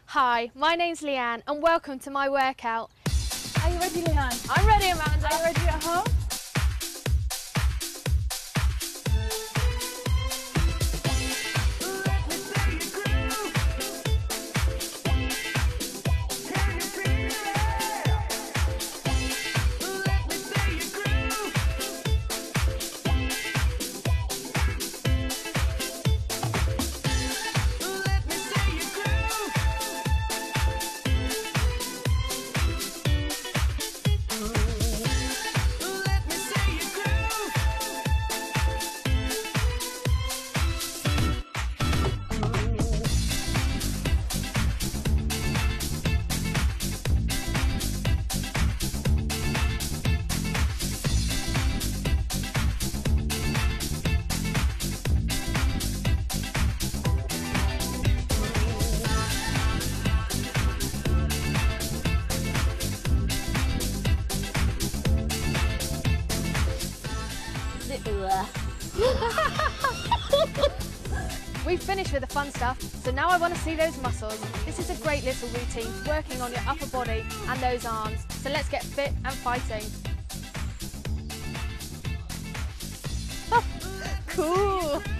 Hi, my name's Leanne and welcome to my workout. Are you ready, Leanne? I'm ready, Amanda. Are you ready at home? We've finished with the fun stuff, so now I want to see those muscles. This is a great little routine, working on your upper body and those arms. So let's get fit and fighting. Cool.